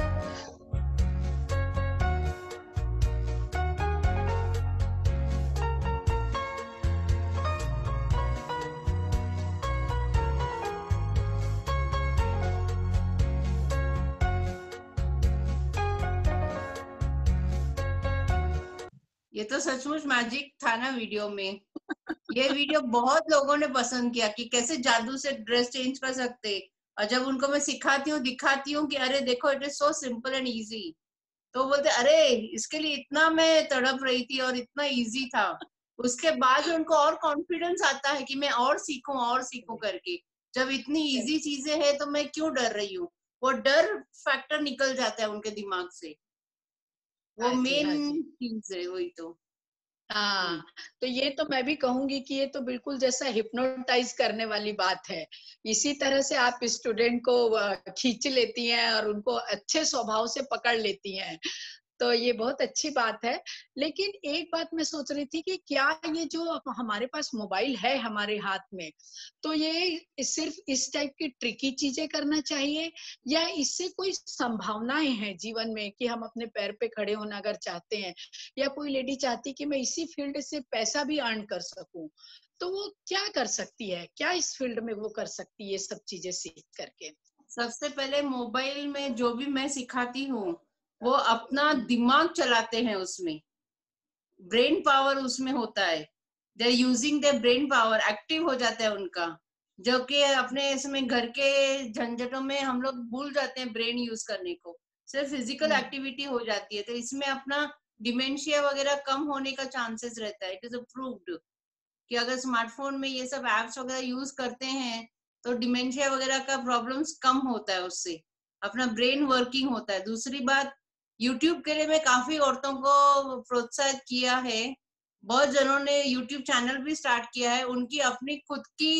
ये तो सचमुच मैजिक था ना वीडियो में। ये वीडियो बहुत लोगों ने पसंद किया कि कैसे जादू से ड्रेस चेंज कर सकते। और जब उनको मैं सिखाती हूँ, दिखाती हूँ कि अरे देखो it is so simple and easy, तो बोलते अरे इसके लिए इतना मैं तड़प रही थी और इतना इजी था। उसके बाद उनको और कॉन्फिडेंस आता है कि मैं और सीखूं और सीखूं करके। जब इतनी इजी चीजें हैं तो मैं क्यों डर रही हूँ, वो डर फैक्टर निकल जाता है उनके दिमाग से। वो मेन चीज है वही तो। हाँ, तो ये तो मैं भी कहूंगी कि ये तो बिल्कुल जैसा हिप्नोटाइज करने वाली बात है। इसी तरह से आप स्टूडेंट को खींच लेती हैं और उनको अच्छे स्वभाव से पकड़ लेती हैं, तो ये बहुत अच्छी बात है। लेकिन एक बात मैं सोच रही थी कि क्या ये जो हमारे पास मोबाइल है हमारे हाथ में, तो ये सिर्फ इस टाइप की ट्रिकी चीजें करना चाहिए या इससे कोई संभावनाएं हैं जीवन में कि हम अपने पैर पे खड़े होना अगर चाहते हैं, या कोई लेडी चाहती कि मैं इसी फील्ड से पैसा भी अर्न कर सकूं, तो वो क्या कर सकती है? क्या इस फील्ड में वो कर सकती है ये सब चीजें सीख करके? सबसे पहले मोबाइल में जो भी मैं सिखाती हूँ वो अपना दिमाग चलाते हैं, उसमें ब्रेन पावर उसमें होता है। They are using the brain power, active हो जाता है उनका, जो कि अपने इसमें घर के झंझटों में हम लोग भूल जाते हैं ब्रेन यूज करने को। सिर्फ फिजिकल एक्टिविटी हो जाती है, तो इसमें अपना डिमेंशिया वगैरह कम होने का चांसेस रहता है। इट इज अप्रूव्ड कि अगर स्मार्टफोन में ये सब एप्स वगैरह यूज करते हैं तो डिमेंशिया वगैरह का प्रॉब्लम्स कम होता है, उससे अपना ब्रेन वर्किंग होता है। दूसरी बात, यूट्यूब के लिए मैं काफी औरतों को प्रोत्साहित किया है। बहुत जनों ने यूट्यूब चैनल भी स्टार्ट किया है, उनकी अपनी खुद की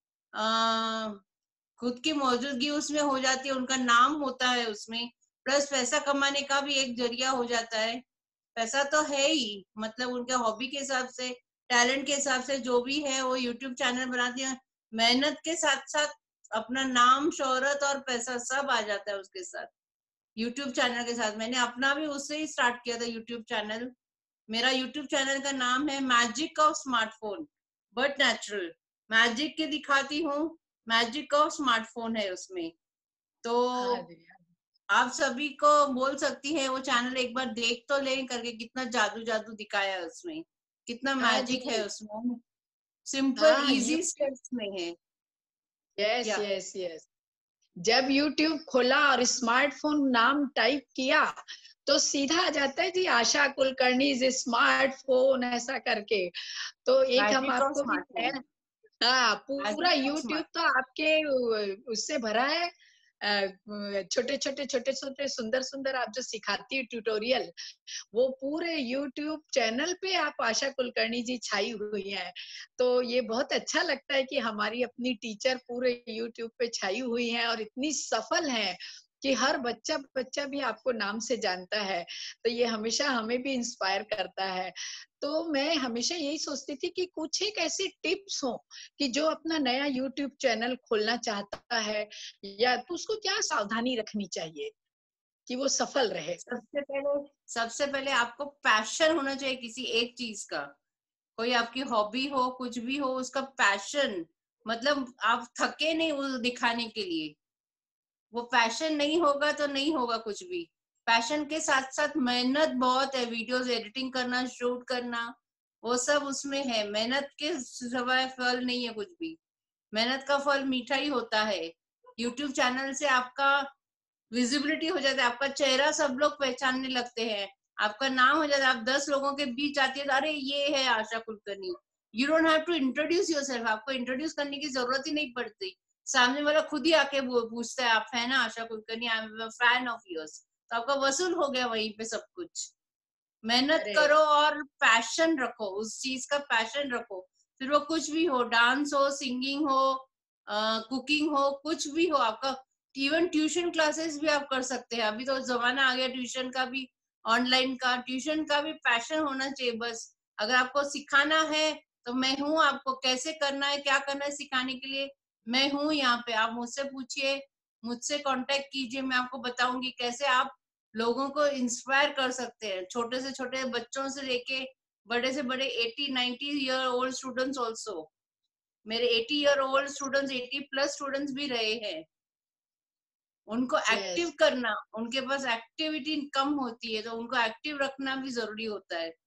आ, खुद की मौजूदगी उसमें हो जाती है, उनका नाम होता है उसमें, प्लस पैसा कमाने का भी एक जरिया हो जाता है। पैसा तो है ही, मतलब उनके हॉबी के हिसाब से, टैलेंट के हिसाब से जो भी है वो यूट्यूब चैनल बनाती है। मेहनत के साथ साथ अपना नाम, शोहरत और पैसा सब आ जाता है उसके साथ, यूट्यूब चैनल के साथ। मैंने अपना भी उससे ही स्टार्ट किया था यूट्यूब चैनल। मेरा यूट्यूब चैनल का नाम है magic of smartphone, but natural. Magic के दिखाती हूँ, मैजिक ऑफ स्मार्टफोन है उसमें। तो आप सभी को बोल सकती है वो चैनल एक बार देख तो लें करके, कितना जादू जादू दिखाया है उसमें, कितना मैजिक है उसमें, सिंपल इजी स्टेप्स में है। Yes yes yes. जब यूट्यूब खोला और स्मार्टफोन नाम टाइप किया तो सीधा आ जाता है जी आशा कुलकर्णी इज स्मार्टफोन ऐसा करके। तो एक हम आपको भी, हाँ पूरा यूट्यूब तो आपके उससे भरा है, छोटे छोटे छोटे छोटे सुंदर सुंदर आप जो सिखाती है ट्यूटोरियल, वो पूरे यूट्यूब चैनल पे आप आशा कुलकर्णी जी छाई हुई हैं। तो ये बहुत अच्छा लगता है कि हमारी अपनी टीचर पूरे यूट्यूब पे छाई हुई हैं और इतनी सफल हैं कि हर बच्चा बच्चा भी आपको नाम से जानता है। तो ये हमेशा हमें भी इंस्पायर करता है। तो मैं हमेशा यही सोचती थी कि कुछ एक ऐसी टिप्स हो कि जो अपना नया यूट्यूब चैनल खोलना चाहता है या तो उसको क्या सावधानी रखनी चाहिए कि वो सफल रहे। सबसे पहले सबसे पहले आपको पैशन होना चाहिए किसी एक चीज का। कोई आपकी हॉबी हो, कुछ भी हो, उसका पैशन, मतलब आप थके नहीं वो दिखाने के लिए। वो पैशन नहीं होगा तो नहीं होगा कुछ भी। पैशन के साथ साथ मेहनत बहुत है, वीडियोस एडिटिंग करना, शूट करना, वो सब उसमें है। मेहनत के सिवाय फल नहीं है कुछ भी। मेहनत का फल मीठा ही होता है। यूट्यूब चैनल से आपका विजिबिलिटी हो जाता है, आपका चेहरा सब लोग पहचानने लगते हैं, आपका नाम हो जाता है, आप दस लोगों के बीच आती है, अरे ये है Asha Kulkarni. You don't have to introduce yourself, आपको इंट्रोड्यूस करने की जरूरत ही नहीं पड़ती। सामने वाला खुद ही आके पूछता है, आप है ना Asha Kulkarni, I am a fan of yours, तो आपका वसूल हो गया वहीं पे सब कुछ। मेहनत करो और पैशन रखो, उस चीज का पैशन रखो, फिर वो कुछ भी हो, डांस हो, सिंगिंग हो, कुकिंग हो, कुछ भी हो आपका। इवन ट्यूशन क्लासेस भी आप कर सकते हैं, अभी तो जमाना आ गया ट्यूशन का भी, ऑनलाइन का, ट्यूशन का भी पैशन होना चाहिए बस। अगर आपको सिखाना है तो मैं हूँ, आपको कैसे करना है, क्या करना है सिखाने के लिए मैं हूँ यहाँ पे। आप मुझसे पूछिए, मुझसे कांटेक्ट कीजिए, मैं आपको बताऊंगी कैसे आप लोगों को इंस्पायर कर सकते हैं, छोटे से छोटे बच्चों से लेके बड़े से बड़े अस्सी नब्बे ईयर ओल्ड स्टूडेंट्स ऑल्सो। मेरे अस्सी ईयर ओल्ड स्टूडेंट्स, अस्सी प्लस स्टूडेंट्स भी रहे हैं। उनको एक्टिव yes. करना, उनके पास एक्टिविटी कम होती है तो उनको एक्टिव रखना भी जरूरी होता है।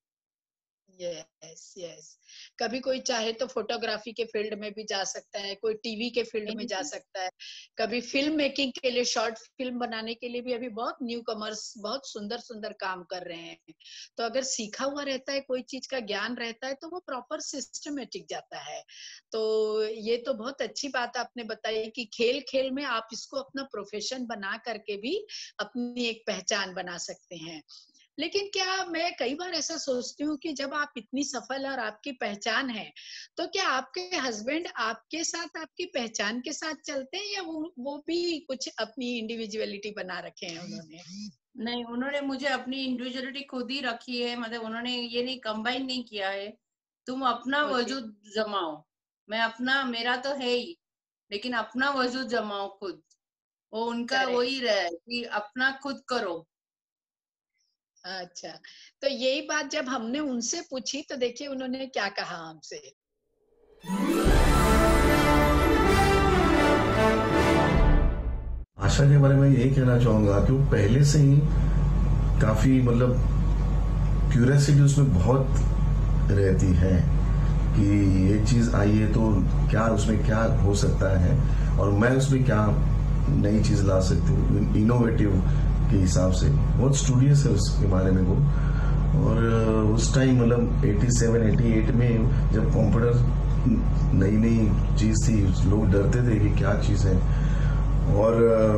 यस यस कभी कोई चाहे तो फोटोग्राफी के फील्ड में भी जा सकता है, कोई टीवी के फील्ड में जा सकता है, कभी फिल्म मेकिंग के लिए, शॉर्ट फिल्म बनाने के लिए भी अभी बहुत न्यू कमर्स बहुत सुंदर सुंदर काम कर रहे हैं। तो अगर सीखा हुआ रहता है, कोई चीज का ज्ञान रहता है, तो वो प्रॉपर सिस्टमेटिक जाता है। तो ये तो बहुत अच्छी बात आपने बताई कि खेल खेल में आप इसको अपना प्रोफेशन बना करके भी अपनी एक पहचान बना सकते हैं। लेकिन क्या मैं कई बार ऐसा सोचती हूँ कि जब आप इतनी सफल और आपकी पहचान है, तो क्या आपके हस्बैंड आपके साथ, आपकी पहचान के साथ चलते हैं, या वो वो भी कुछ अपनी इंडिविजुअलिटी बना रखे हैं उन्होंने? नहीं, उन्होंने मुझे अपनी इंडिविजुअलिटी खुद ही रखी है, मतलब उन्होंने ये नहीं कंबाइन नहीं किया है, तुम अपना okay. वजूद जमाओ। मैं अपना, मेरा तो है ही, लेकिन अपना वजूद जमाओ खुद। वो उनका वही रहा है कि अपना खुद करो। अच्छा, तो यही बात जब हमने उनसे पूछी तो देखिए उन्होंने क्या कहा हमसे। आशा के बारे में यही कहना चाहूंगा कि वो पहले से ही काफी मतलब क्यूरियोसिटी उसमें बहुत रहती है कि ये चीज आई है तो क्या उसमें क्या हो सकता है और मैं उसमें क्या नई चीज ला सकती हूँ, इनोवेटिव के हिसाब से। बहुत स्टूडियस है उसके बारे में वो। और उस टाइम मतलब सत्तासी अट्ठासी में जब कंप्यूटर नई नई चीज थी, लोग डरते थे कि क्या चीज है, और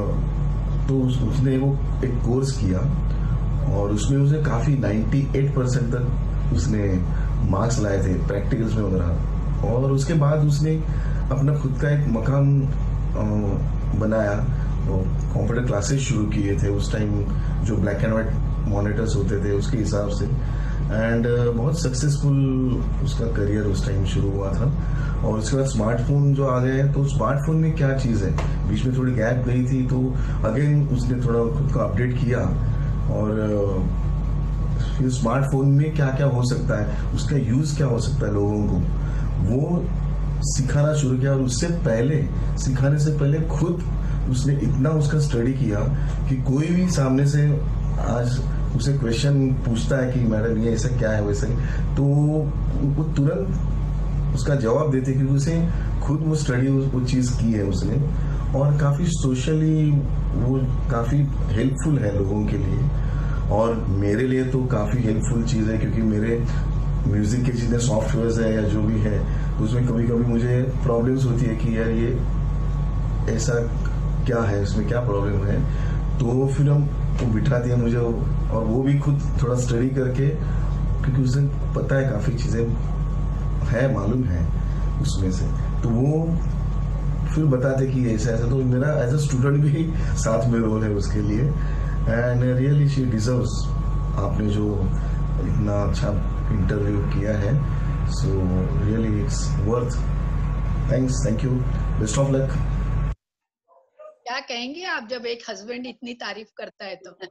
तो उसने वो एक कोर्स किया और उसमें उसने काफी अट्ठानवे परसेंट तक उसने मार्क्स लाए थे प्रैक्टिकल्स में वगैरह। और उसके बाद उसने अपना खुद का एक मकान बनाया, कंप्यूटर क्लासेस शुरू किए थे उस टाइम, जो ब्लैक एंड व्हाइट मॉनिटर्स होते थे उसके हिसाब से। एंड uh, बहुत सक्सेसफुल उसका करियर उस टाइम शुरू हुआ था। और उसके बाद स्मार्टफोन जो आ गए, तो स्मार्टफोन में क्या चीज़ है, बीच में थोड़ी गैप गई थी, तो अगेन उसने थोड़ा खुद को अपडेट किया और uh, फिर स्मार्टफोन में क्या क्या हो सकता है, उसका यूज़ क्या हो सकता है लोगों को, वो सिखाना शुरू किया। और उससे पहले, सिखाने से पहले खुद उसने इतना उसका स्टडी किया कि कोई भी सामने से आज उसे क्वेश्चन पूछता है कि मैडम ये ऐसा क्या है वैसा, तो वो तुरंत उसका जवाब देते कि उसे खुद वो स्टडी वो चीज़ की है उसने। और काफ़ी सोशली वो काफ़ी हेल्पफुल है लोगों के लिए, और मेरे लिए तो काफ़ी हेल्पफुल चीज़ है, क्योंकि मेरे म्यूज़िक के जितने सॉफ्टवेयर्स है या जो भी है, उसमें कभी कभी मुझे प्रॉब्लम्स होती है कि यार ये ऐसा क्या है, इसमें क्या प्रॉब्लम है, तो फिर हम वो बिठा दिया मुझे, और वो भी खुद थोड़ा स्टडी करके, क्योंकि उसे पता है काफ़ी चीज़ें है, मालूम है उसमें से, तो वो फिर बताते कि ऐसा ऐसा। तो मेरा एज अ स्टूडेंट भी साथ में रोल है उसके लिए। एंड रियली शी डिजर्व्स, आपने जो इतना अच्छा इंटरव्यू किया है, so really it's worth. Thanks, thank you, best of luck. क्या कहेंगे आप जब एक हस्बैंड इतनी तारीफ करता है तो?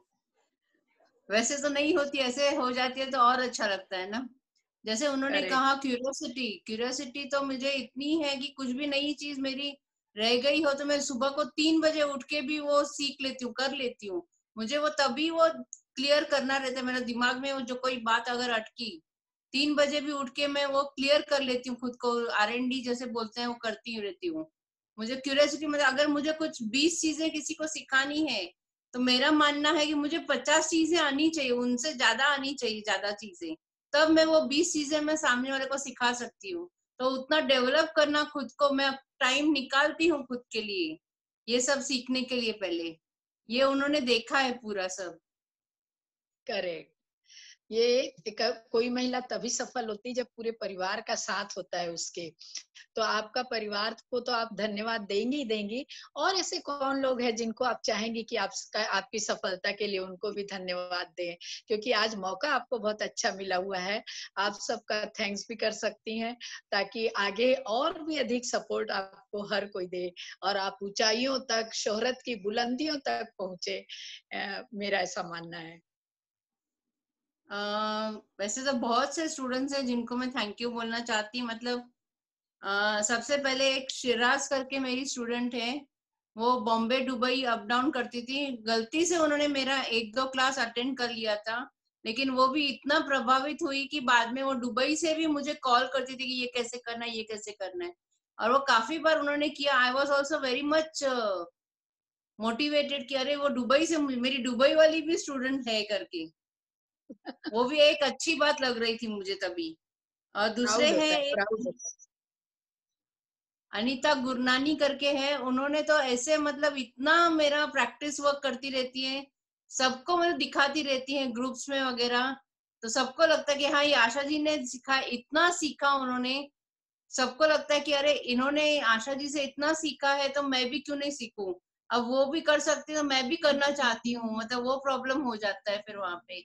वैसे तो नहीं होती, ऐसे हो जाती है तो और अच्छा लगता है ना। जैसे उन्होंने कहा क्यूरियोसिटी, क्यूरियोसिटी तो मुझे इतनी है कि कुछ भी नई चीज मेरी रह गई हो तो मैं सुबह को तीन बजे उठ के भी वो सीख लेती हूँ, कर लेती हूँ। मुझे वो तभी वो क्लियर करना रहता है मेरे दिमाग में, वो जो कोई बात अगर अटकी, तीन बजे भी उठ के मैं वो क्लियर कर लेती हूँ खुद को, आर एन डी जैसे बोलते हैं वो करती रहती हूँ। मुझे क्यूरियोसिटी, मतलब अगर मुझे कुछ बीस चीजें किसी को सिखानी है तो मेरा मानना है कि मुझे पचास चीजें आनी चाहिए, उनसे ज्यादा आनी चाहिए, ज्यादा चीजें, तब मैं वो बीस चीजें मैं सामने वाले को सिखा सकती हूँ। तो उतना डेवलप करना खुद को, मैं टाइम निकालती हूँ खुद के लिए, ये सब सीखने के लिए। पहले ये उन्होंने देखा है पूरा सब। करेक्ट। ये एक, कोई महिला तभी सफल होती है जब पूरे परिवार का साथ होता है उसके। तो आपका परिवार को तो आप धन्यवाद देंगी ही देंगी, और ऐसे कौन लोग हैं जिनको आप चाहेंगी कि आप आपकी सफलता के लिए उनको भी धन्यवाद दें, क्योंकि आज मौका आपको बहुत अच्छा मिला हुआ है। आप सबका थैंक्स भी कर सकती हैं ताकि आगे और भी अधिक सपोर्ट आपको हर कोई दे और आप ऊंचाइयों तक, शोहरत की बुलंदियों तक पहुंचे। मेरा ऐसा मानना है। Uh, वैसे तो बहुत से स्टूडेंट्स हैं जिनको मैं थैंक यू बोलना चाहती हूँ। मतलब uh, सबसे पहले एक शिराज करके मेरी स्टूडेंट है, वो बॉम्बे दुबई अप डाउन करती थी, गलती से उन्होंने मेरा एक दो क्लास अटेंड कर लिया था, लेकिन वो भी इतना प्रभावित हुई कि बाद में वो दुबई से भी मुझे कॉल करती थी कि ये कैसे करना है, ये कैसे करना है, और वो काफी बार उन्होंने किया। I was also very much motivated कि अरे वो दुबई से, मेरी दुबई वाली भी स्टूडेंट है करके, वो भी एक अच्छी बात लग रही थी मुझे तभी। और दूसरे हैं एक अनीता गुरनानी करके है, उन्होंने तो ऐसे मतलब इतना मेरा प्रैक्टिस वर्क करती रहती है, सबको मतलब दिखाती रहती है ग्रुप्स में वगैरह, तो सबको लगता है कि हाँ ये आशा जी ने सिखा, इतना सीखा उन्होंने, सबको लगता है कि अरे इन्होंने आशा जी से इतना सीखा है तो मैं भी क्यों नहीं सीखूं, अब वो भी कर सकती हूँ तो मैं भी करना चाहती हूँ, मतलब वो प्रॉब्लम हो जाता है फिर वहां पे।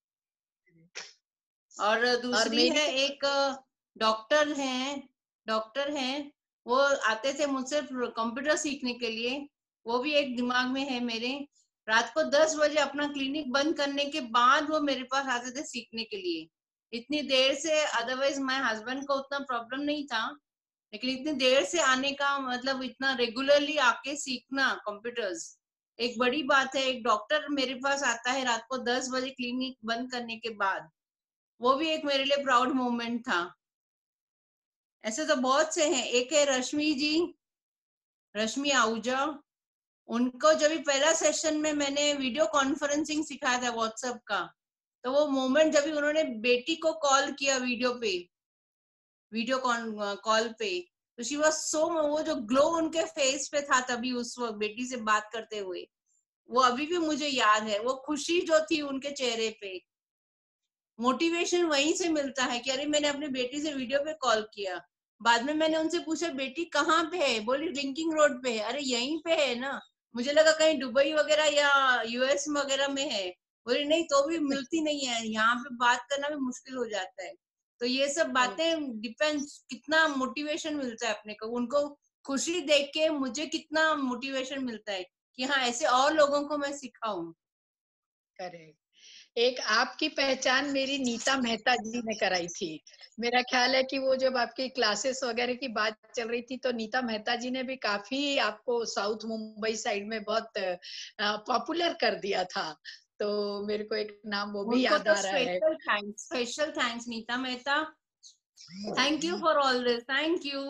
और दूसरी और है एक डॉक्टर हैं, डॉक्टर हैं, वो आते थे मुझसे कंप्यूटर सीखने के लिए, वो भी एक दिमाग में है मेरे। रात को दस बजे अपना क्लिनिक बंद करने के बाद वो मेरे पास आते थे सीखने के लिए, इतनी देर से। अदरवाइज माय हस्बैंड को उतना प्रॉब्लम नहीं था, लेकिन इतनी देर से आने का मतलब इतना रेगुलरली आके सीखना कंप्यूटर्स एक बड़ी बात है। एक डॉक्टर मेरे पास आता है रात को दस बजे क्लिनिक बंद करने के बाद, वो भी एक मेरे लिए प्राउड मोमेंट था। ऐसे तो बहुत से हैं। एक है रश्मि जी, रश्मि आहूजा, उनको जब भी पहला सेशन में मैंने वीडियो कॉन्फ्रेंसिंग सिखाया था व्हाट्सएप का, तो वो मोमेंट जब भी उन्होंने बेटी को कॉल किया वीडियो पे, वीडियो कॉल पे, तो शी वाज सो, वो जो ग्लो उनके फेस पे था तभी उस वक्त बेटी से बात करते हुए, वो अभी भी मुझे याद है, वो खुशी जो थी उनके चेहरे पे। मोटिवेशन वहीं से मिलता है कि अरे मैंने अपनी बेटी से वीडियो पे कॉल किया। बाद में मैंने उनसे पूछा बेटी कहाँ पे है, बोली ड्रिंकिंग रोड पे है। अरे यहीं पे है ना, मुझे लगा कहीं दुबई वगैरह या यूएस वगैरह में है। बोली नहीं, तो भी मिलती नहीं है, यहाँ पे बात करना भी मुश्किल हो जाता है। तो ये सब बातें डिपेंड्स कितना मोटिवेशन मिलता है अपने को, उनको खुशी देख के मुझे कितना मोटिवेशन मिलता है कि हाँ ऐसे और लोगों को मैं सिखाऊं। करेक्ट। एक आपकी पहचान मेरी नीता मेहता जी ने कराई थी। मेरा ख्याल है कि वो जब आपकी क्लासेस वगैरह की बात चल रही थी तो नीता मेहता जी ने भी काफी आपको साउथ मुंबई साइड में बहुत पॉपुलर कर दिया था। तो मेरे को एक नाम वो भी याद तो आ रहा है। Special thanks, special thanks Neeta Mehta, thank you for all this, thank you.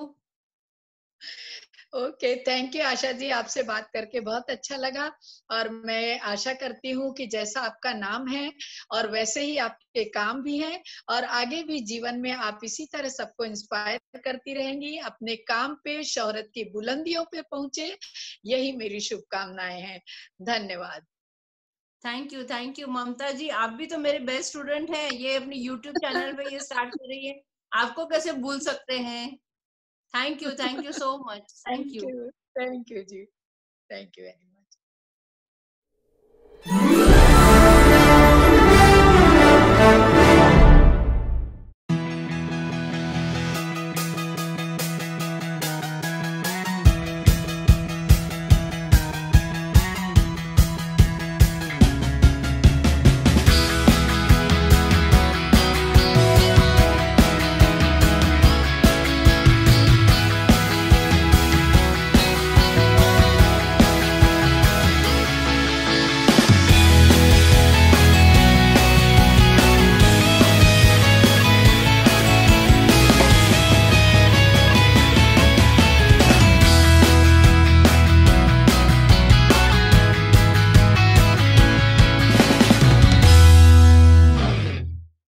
Okay, thank you Asha ji, आपसे बात करके बहुत अच्छा लगा, और मैं आशा करती हूँ कि जैसा आपका नाम है और वैसे ही आपके काम भी हैं, और आगे भी जीवन में आप इसी तरह सबको इंस्पायर करती रहेंगी, अपने काम पे शोहरत की बुलंदियों पे पहुंचे, यही मेरी शुभकामनाएं हैं। धन्यवाद। Thank you, thank you Mamta ji, आप भी तो मेरे बेस्ट स्टूडेंट हैं, ये अपनी यूट्यूब चैनल पे ये स्टार्ट कर रही है, आपको कैसे भूल सकते हैं। Thank you, thank you so much, thank you, thank you जी, थैंक यू वेरी मच।